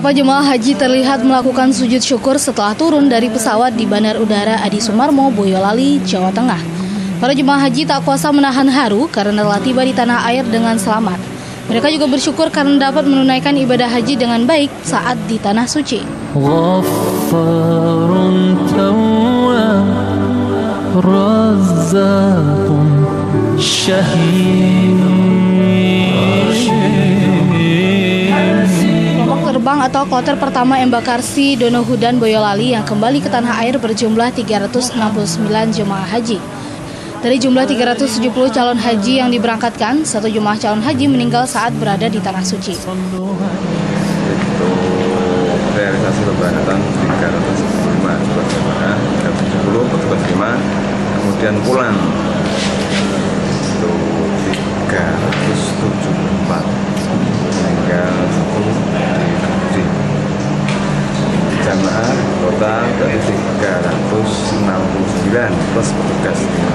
Beberapa jemaah haji terlihat melakukan sujud syukur setelah turun dari pesawat di Bandar Udara Adi Sumarmo, Boyolali, Jawa Tengah. Para jemaah haji tak kuasa menahan haru karena telah tiba di tanah air dengan selamat. Mereka juga bersyukur karena dapat menunaikan ibadah haji dengan baik saat di tanah suci. Terbang atau kloter pertama embarkasi Dono Hudan Boyolali yang kembali ke tanah air berjumlah 369 jemaah haji. Dari jumlah 370 calon haji yang diberangkatkan, satu jemaah calon haji meninggal saat berada di tanah suci. Itu realisasi keberangkatan 375 petugas jemaah, 370 petugas jemaah, kemudian pulang itu 374, meninggal 1 di jamaah total dari 369 plus petugas.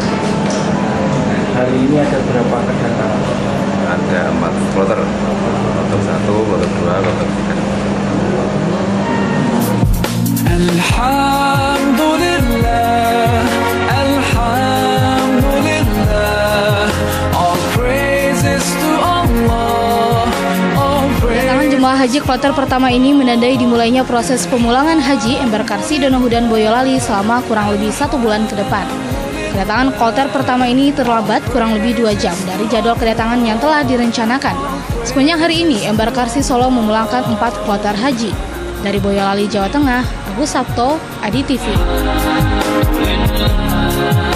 Hari ini ada berapa kedatangan? Ada 4 kloter, kloter 1, kloter 2, kloter 3. Alhamdulillah, Alhamdulillah, all praises to Allah. Kedatangan jemaah haji kloter pertama ini menandai dimulainya proses pemulangan haji embarkasi Dono Hudan Boyolali selama kurang lebih 1 bulan ke depan. Kedatangan kloter pertama ini terlambat kurang lebih 2 jam dari jadwal kedatangan yang telah direncanakan. Sepanjang hari ini, embarkasi Solo memulangkan 4 kloter haji. Dari Boyolali, Jawa Tengah, Agus Sabto, Adi TV.